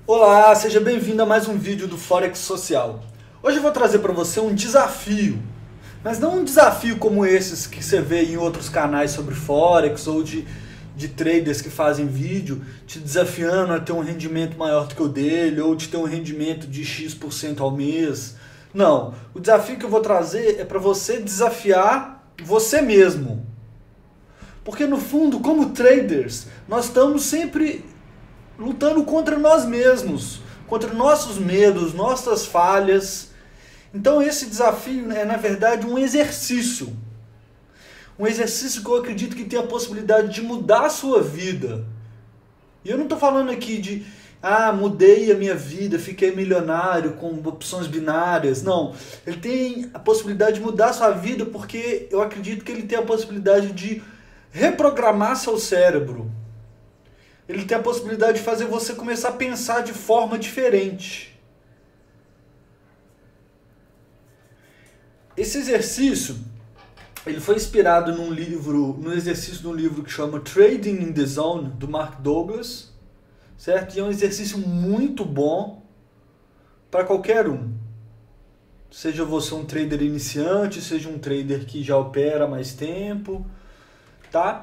Olá, seja bem-vindo a mais um vídeo do Forex Social. Hoje eu vou trazer para você um desafio, mas não um desafio como esses que você vê em outros canais sobre Forex ou de traders que fazem vídeo te desafiando a ter um rendimento maior do que o dele ou de ter um rendimento de X% ao mês. Não, o desafio que eu vou trazer é para você desafiar você mesmo. Porque no fundo, como traders, nós estamos sempre lutando contra nós mesmos, contra nossos medos, nossas falhas. Então esse desafio é, na verdade, um exercício. Um exercício que eu acredito que tem a possibilidade de mudar a sua vida. E eu não estou falando aqui de, mudei a minha vida, fiquei milionário com opções binárias. Não, ele tem a possibilidade de mudar a sua vida porque eu acredito que ele tem a possibilidade de reprogramar seu cérebro. Ele tem a possibilidade de fazer você começar a pensar de forma diferente. Esse exercício, ele foi inspirado no exercício de um livro que chama Trading in the Zone, do Mark Douglas, certo? E é um exercício muito bom para qualquer um. Seja você um trader iniciante, seja um trader que já opera há mais tempo, tá?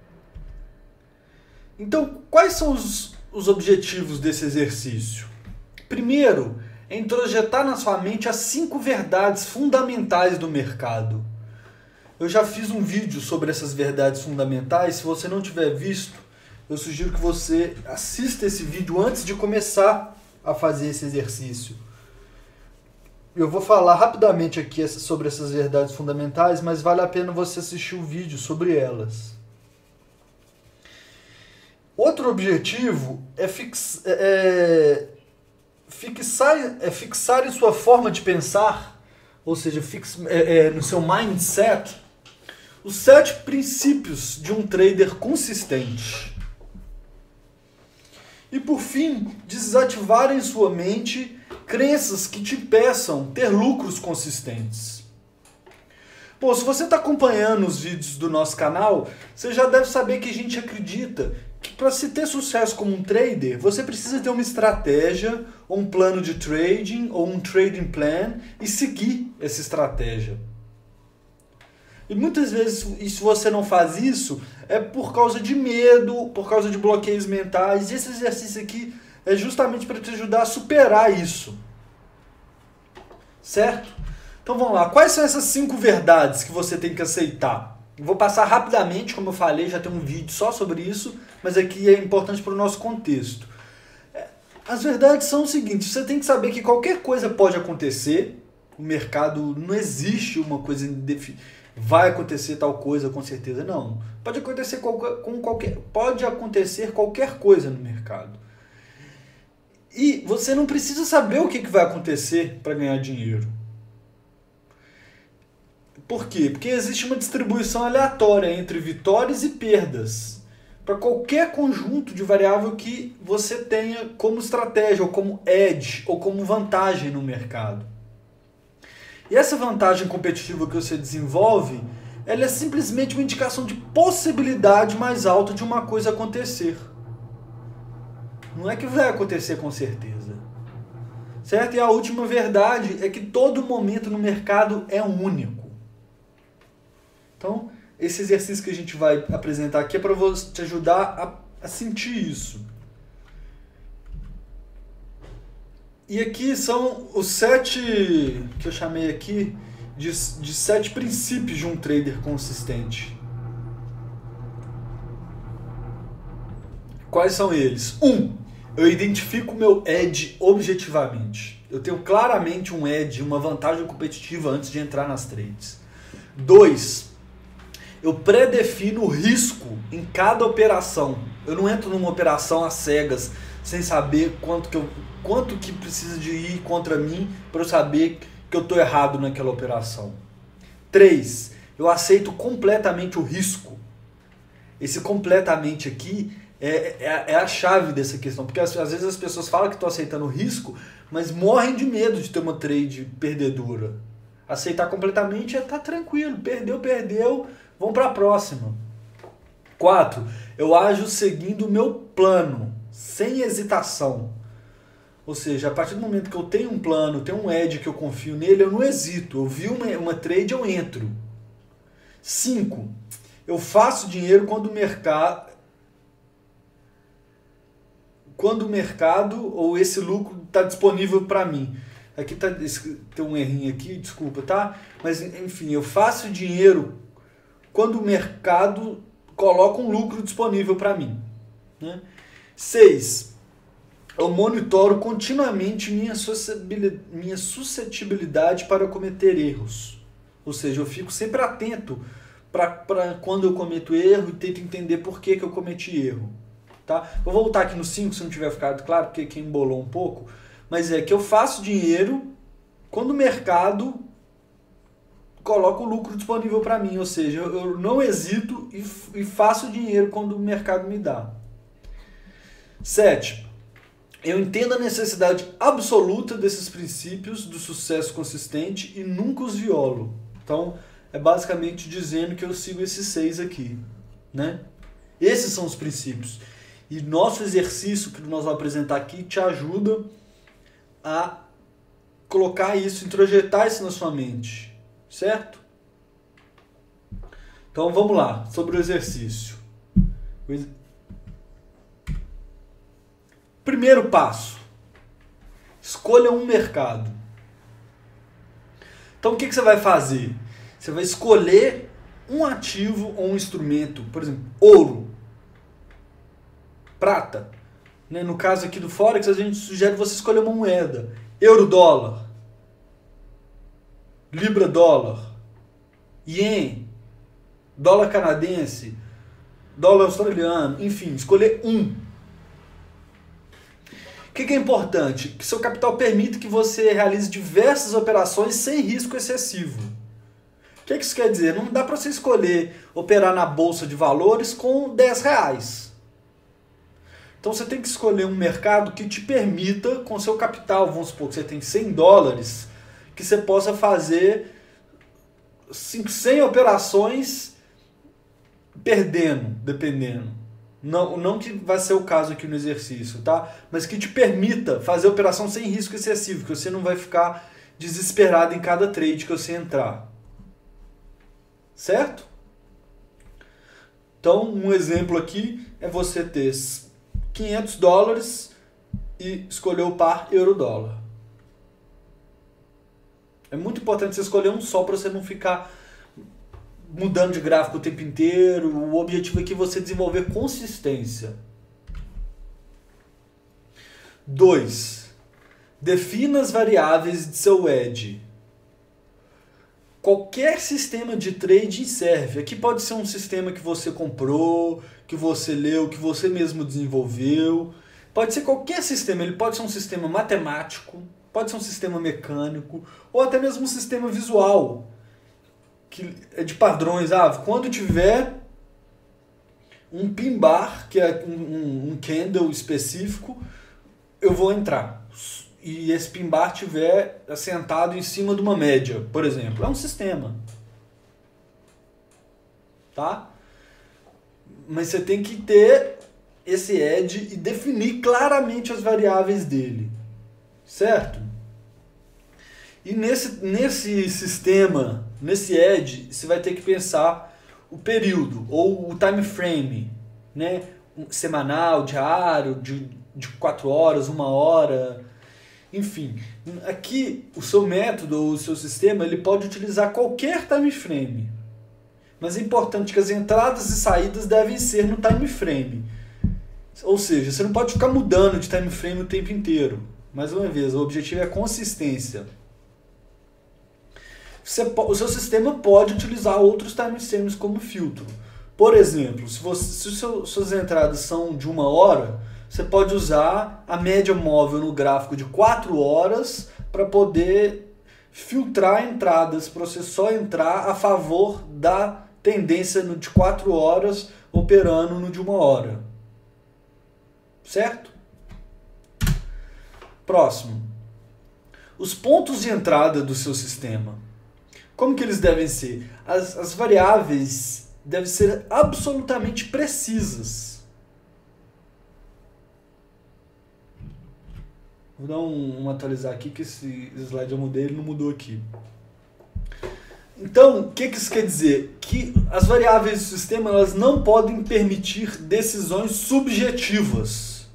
Então, quais são os objetivos desse exercício? Primeiro, é introjetar na sua mente as 5 verdades fundamentais do mercado. Eu já fiz um vídeo sobre essas verdades fundamentais. Se você não tiver visto, eu sugiro que você assista esse vídeo antes de começar a fazer esse exercício. Eu vou falar rapidamente aqui sobre essas verdades fundamentais, mas vale a pena você assistir o vídeo sobre elas. Outro objetivo é fixar em sua forma de pensar, ou seja, no seu mindset, os 7 princípios de um trader consistente. E por fim, desativar em sua mente crenças que te impeçam ter lucros consistentes. Bom, se você está acompanhando os vídeos do nosso canal, você já deve saber que a gente acredita que para se ter sucesso como um trader, você precisa ter uma estratégia, ou um plano de trading, ou um trading plan, e seguir essa estratégia. E muitas vezes, se você não faz isso, é por causa de medo, por causa de bloqueios mentais, e esse exercício aqui é justamente para te ajudar a superar isso. Certo? Então vamos lá, quais são essas 5 verdades que você tem que aceitar? Eu vou passar rapidamente, como eu falei, já tem um vídeo só sobre isso, mas aqui é importante para o nosso contexto. As verdades são o seguinte, você tem que saber que qualquer coisa pode acontecer, o mercado não existe uma coisa vai acontecer tal coisa com certeza, não. Pode acontecer qualquer coisa no mercado. E você não precisa saber o que vai acontecer para ganhar dinheiro. Por quê? Porque existe uma distribuição aleatória entre vitórias e perdas para qualquer conjunto de variável que você tenha como estratégia, ou como edge, ou como vantagem no mercado. E essa vantagem competitiva que você desenvolve, ela é simplesmente uma indicação de possibilidade mais alta de uma coisa acontecer. Não é que vai acontecer com certeza. Certo? E a última verdade é que todo momento no mercado é único. Então, esse exercício que a gente vai apresentar aqui é para te ajudar a sentir isso. E aqui são os 7, que eu chamei aqui, de 7 princípios de um trader consistente. Quais são eles? 1. Eu identifico meu edge objetivamente. Eu tenho claramente um edge, uma vantagem competitiva antes de entrar nas trades. 2. Eu predefino o risco em cada operação. Eu não entro numa operação às cegas, sem saber quanto que precisa de ir contra mim para eu saber que eu estou errado naquela operação. 3. Eu aceito completamente o risco. Esse completamente aqui é a chave dessa questão, porque às vezes as pessoas falam que estão aceitando o risco, mas morrem de medo de ter uma trade perdedora. Aceitar completamente é estar tranquilo, perdeu, vamos para a próxima. 4. Eu ajo seguindo o meu plano, sem hesitação. Ou seja, a partir do momento que eu tenho um plano, tenho um edge que eu confio nele, eu não hesito. Eu vi uma trade, eu entro. 5. Eu faço dinheiro quando o mercado ou esse lucro está disponível para mim. Aqui tem um errinho aqui, desculpa, tá? Mas enfim, eu faço dinheiro quando o mercado coloca um lucro disponível para mim. Né? 6. Eu monitoro continuamente minha suscetibilidade para cometer erros. Ou seja, eu fico sempre atento para quando eu cometo erro e tento entender por que eu cometi erro. Tá? Vou voltar aqui no 5, se não tiver ficado claro, porque aqui embolou um pouco. Mas é que eu faço dinheiro quando o mercado coloca o lucro disponível para mim. Ou seja, eu não hesito e faço dinheiro quando o mercado me dá. 7. Eu entendo a necessidade absoluta desses princípios do sucesso consistente e nunca os violo. Então, é basicamente dizendo que eu sigo esses 6 aqui. Né? Esses são os princípios. E nosso exercício que nós vamos apresentar aqui te ajuda a colocar isso, introjetar isso na sua mente. Certo? Então, vamos lá, sobre o exercício. Primeiro passo, escolha um mercado. Então o que você vai fazer? Você vai escolher um ativo ou um instrumento, por exemplo, ouro, prata. No caso aqui do Forex, a gente sugere você escolher uma moeda. Euro-dólar, Libra-dólar, Ien, dólar canadense, dólar australiano, enfim, escolher um. O que é importante? Que seu capital permita que você realize diversas operações sem risco excessivo. O que isso quer dizer? Não dá para você escolher operar na bolsa de valores com R$10. Então você tem que escolher um mercado que te permita, com seu capital, vamos supor que você tem $100, que você possa fazer 100 operações perdendo, dependendo. Não que vai ser o caso aqui no exercício, tá? Mas que te permita fazer operação sem risco excessivo, que você não vai ficar desesperado em cada trade que você entrar. Certo? Então, um exemplo aqui é você ter $500 e escolher o par euro-dólar. É muito importante você escolher um só para você não ficar mudando de gráfico o tempo inteiro. O objetivo aqui é você desenvolver consistência. 2. Defina as variáveis de seu edge. Qualquer sistema de trading serve. Aqui pode ser um sistema que você comprou, que você leu, que você mesmo desenvolveu. Pode ser qualquer sistema. Ele pode ser um sistema matemático, pode ser um sistema mecânico, ou até mesmo um sistema visual, que é de padrões. Quando tiver um pin bar, que é um candle específico, eu vou entrar. E esse pin bar estiver assentado em cima de uma média, por exemplo. É um sistema. Tá? Mas você tem que ter esse edge e definir claramente as variáveis dele. Certo? E nesse sistema, nesse edge, você vai ter que pensar o período, ou o time frame, né? Semanal, diário, de 4 horas, 1 hora, enfim. Aqui, o seu método, ou o seu sistema, ele pode utilizar qualquer time frame. Mas é importante que as entradas e saídas devem ser no time frame. Ou seja, você não pode ficar mudando de time frame o tempo inteiro. Mais uma vez, o objetivo é a consistência. O seu sistema pode utilizar outros timestamps como filtro. Por exemplo, se suas entradas são de 1 hora, você pode usar a média móvel no gráfico de 4 horas para poder filtrar entradas, para você só entrar a favor da tendência no de 4 horas, operando no de 1 hora. Certo? Próximo. Os pontos de entrada do seu sistema. Como que eles devem ser? As variáveis devem ser absolutamente precisas. Vou dar um atualizar aqui, que esse slide eu mudei, ele não mudou aqui. Então, o que isso quer dizer? Que as variáveis do sistema elas não podem permitir decisões subjetivas.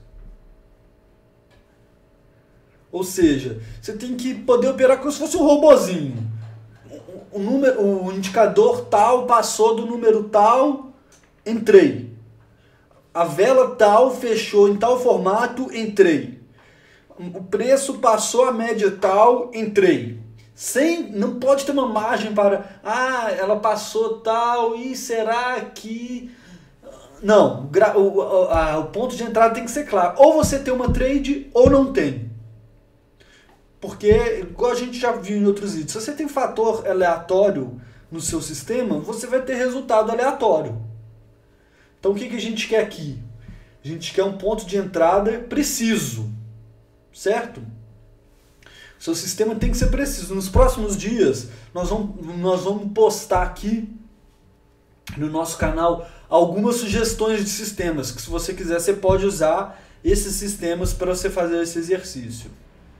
Ou seja, você tem que poder operar como se fosse um robozinho. O indicador tal passou do número tal, entrei. A vela tal fechou em tal formato, entrei. O preço passou a média tal, entrei. Não pode ter uma margem para, ela passou tal, e será que... Não, o ponto de entrada tem que ser claro. Ou você tem uma trade ou não tem. Porque, igual a gente já viu em outros vídeos, se você tem fator aleatório no seu sistema, você vai ter resultado aleatório. Então o que a gente quer aqui? A gente quer um ponto de entrada preciso, certo? O seu sistema tem que ser preciso. Nos próximos dias, nós vamos postar aqui no nosso canal algumas sugestões de sistemas, que se você quiser, você pode usar esses sistemas para você fazer esse exercício.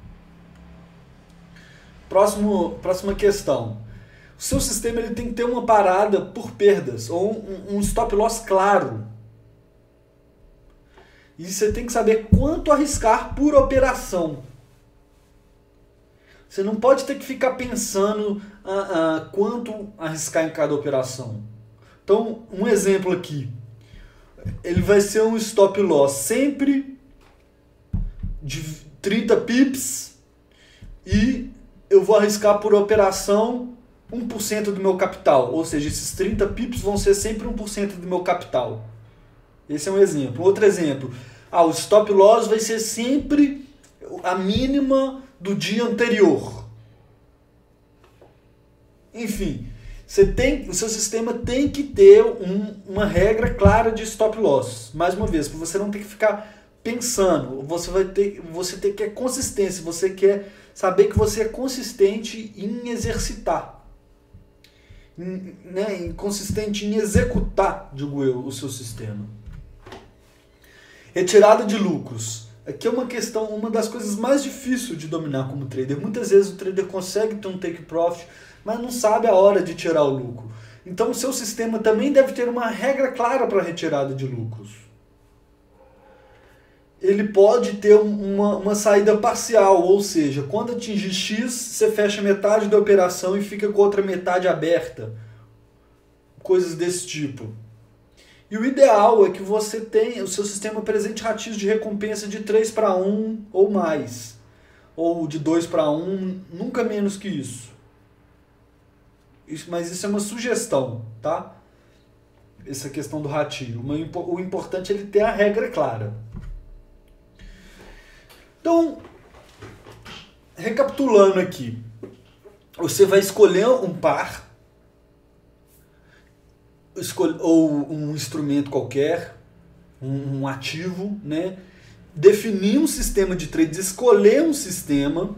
Próxima questão. O seu sistema ele tem que ter uma parada por perdas, ou um stop loss claro. E você tem que saber quanto arriscar por operação. Você não pode ter que ficar pensando quanto arriscar em cada operação. Então, um exemplo aqui. Ele vai ser um stop loss sempre de 30 pips e eu vou arriscar por operação 1% do meu capital. Ou seja, esses 30 pips vão ser sempre 1% do meu capital. Esse é um exemplo. Outro exemplo. O stop loss vai ser sempre a mínima do dia anterior. Enfim, o seu sistema tem que ter uma regra clara de stop loss. Mais uma vez, para você não ter que ficar pensando. Você tem que ter consistência. Você quer saber que você é consistente em exercitar. Consistente em executar, digo eu, o seu sistema. Retirada de lucros. Aqui é uma das coisas mais difíceis de dominar como trader. Muitas vezes o trader consegue ter um take profit, mas não sabe a hora de tirar o lucro. Então o seu sistema também deve ter uma regra clara para retirada de lucros. Ele pode ter uma saída parcial, ou seja, quando atingir X, você fecha metade da operação e fica com a outra metade aberta. Coisas desse tipo. E o ideal é que você tenha, o seu sistema apresente ratios de recompensa de 3:1 ou mais. Ou de 2:1, nunca menos que isso. Mas isso é uma sugestão, tá? Essa questão do ratio. O importante é ele ter a regra clara. Então, recapitulando aqui. Você vai escolher um par ou um instrumento qualquer, um ativo, né? Definir um sistema de trades, escolher um sistema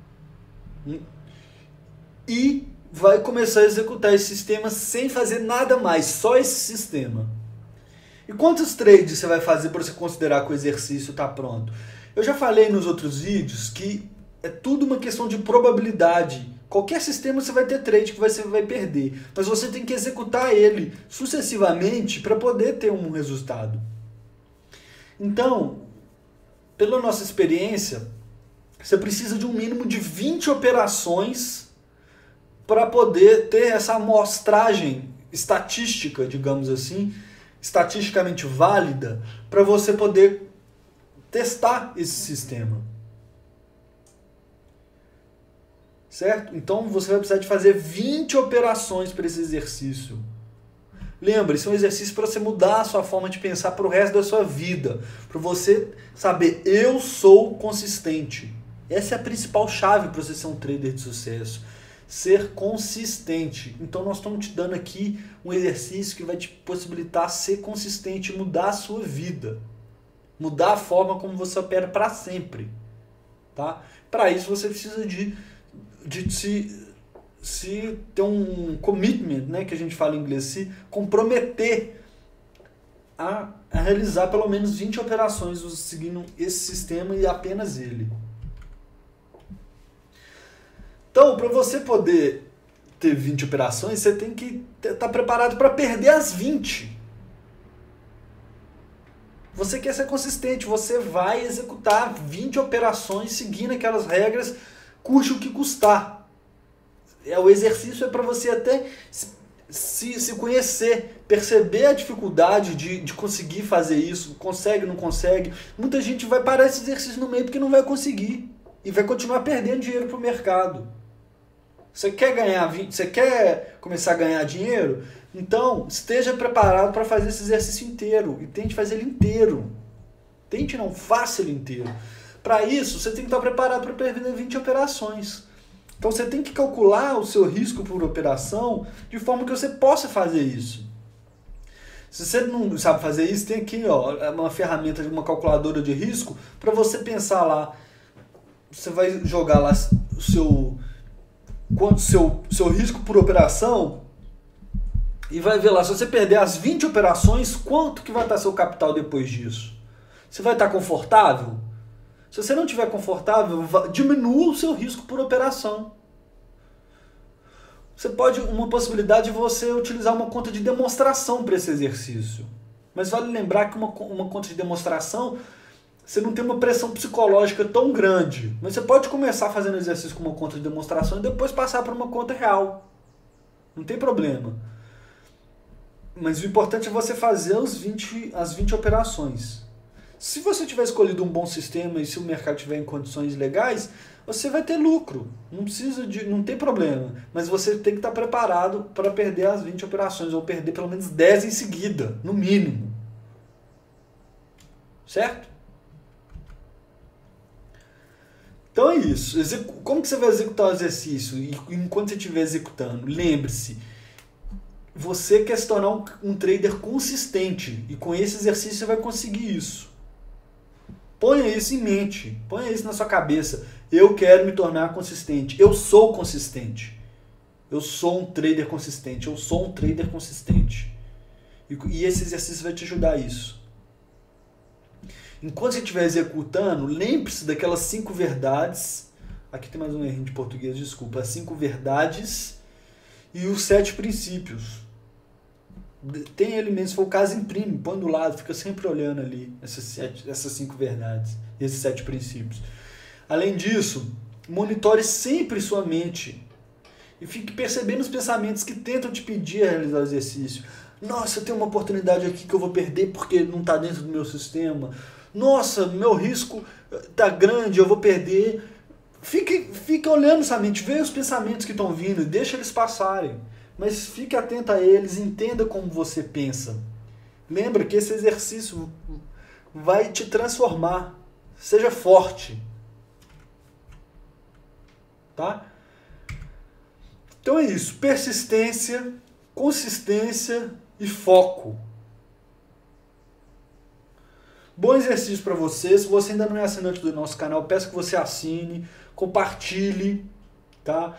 e vai começar a executar esse sistema sem fazer nada mais, só esse sistema. E quantos trades você vai fazer para você considerar que o exercício está pronto? Eu já falei nos outros vídeos que é tudo uma questão de probabilidade. Qualquer sistema você vai ter trade que você vai perder, mas você tem que executar ele sucessivamente para poder ter um resultado. Então, pela nossa experiência, você precisa de um mínimo de 20 operações para poder ter essa amostragem estatística, digamos assim, estatisticamente válida, para você poder testar esse sistema. Certo? Então você vai precisar de fazer 20 operações para esse exercício. Lembre-se, é um exercício para você mudar a sua forma de pensar para o resto da sua vida. Para você saber, eu sou consistente. Essa é a principal chave para você ser um trader de sucesso. Ser consistente. Então nós estamos te dando aqui um exercício que vai te possibilitar ser consistente e mudar a sua vida. Mudar a forma como você opera para sempre. Tá? Para isso você precisa de se ter um commitment, né, que a gente fala em inglês, se comprometer a realizar pelo menos 20 operações seguindo esse sistema e apenas ele. Então, para você poder ter 20 operações, você tem que estar preparado para perder as 20. Você quer ser consistente, você vai executar 20 operações seguindo aquelas regras, custe o que custar. O exercício é para você até se conhecer, perceber a dificuldade de conseguir fazer isso, consegue, não consegue. Muita gente vai parar esse exercício no meio porque não vai conseguir e vai continuar perdendo dinheiro para o mercado. Você quer ganhar 20, você quer começar a ganhar dinheiro? Então, esteja preparado para fazer esse exercício inteiro e tente fazer ele inteiro. Tente, não faça ele inteiro. Para isso, você tem que estar preparado para perder 20 operações. Então, você tem que calcular o seu risco por operação de forma que você possa fazer isso. Se você não sabe fazer isso, tem aqui uma ferramenta, uma calculadora de risco, para você pensar lá. Você vai jogar lá o seu risco por operação e vai ver lá, se você perder as 20 operações, quanto que vai estar seu capital depois disso? Você vai estar confortável? Se você não estiver confortável, diminua o seu risco por operação. Uma possibilidade de você utilizar uma conta de demonstração para esse exercício. Mas vale lembrar que uma conta de demonstração, você não tem uma pressão psicológica tão grande. Mas você pode começar fazendo exercício com uma conta de demonstração e depois passar para uma conta real. Não tem problema. Mas o importante é você fazer as 20 operações. Se você tiver escolhido um bom sistema e se o mercado estiver em condições legais, você vai ter lucro. Não tem problema. Mas você tem que estar preparado para perder as 20 operações, ou perder pelo menos 10 em seguida, no mínimo. Certo? Então é isso. Como que você vai executar o exercício? E enquanto você estiver executando, lembre-se, você quer se tornar um trader consistente. E com esse exercício você vai conseguir isso. Ponha isso em mente. Ponha isso na sua cabeça. Eu quero me tornar consistente. Eu sou consistente. Eu sou um trader consistente. Eu sou um trader consistente. E esse exercício vai te ajudar a isso. Enquanto você estiver executando, lembre-se daquelas 5 verdades. Aqui tem mais um errinho de português, desculpa. As 5 verdades e os 7 princípios. Tem ele mesmo, se for o caso, imprime, põe do lado, fica sempre olhando ali essas 5 verdades, esses 7 princípios. Além disso, monitore sempre sua mente e fique percebendo os pensamentos que tentam te pedir a realizar o exercício. Nossa, eu tenho uma oportunidade aqui que eu vou perder porque não está dentro do meu sistema. Nossa, meu risco está grande, eu vou perder. Fique olhando sua mente, veja os pensamentos que estão vindo e deixa eles passarem. Mas fique atento a eles, entenda como você pensa. Lembra que esse exercício vai te transformar. Seja forte. Tá? Então é isso. Persistência, consistência e foco. Bom exercício para você. Se você ainda não é assinante do nosso canal, peço que você assine, compartilhe, tá?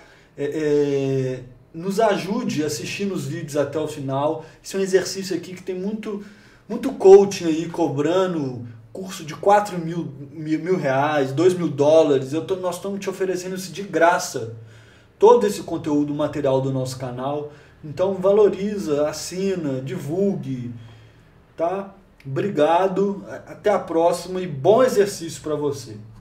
Nos ajude assistindo os vídeos até o final. Esse é um exercício aqui que tem muito coaching aí cobrando curso de 4 mil reais, 2 mil dólares. Nós estamos te oferecendo isso de graça. Todo esse conteúdo material do nosso canal. Então valoriza, assina, divulgue. Tá? Obrigado, até a próxima e bom exercício para você.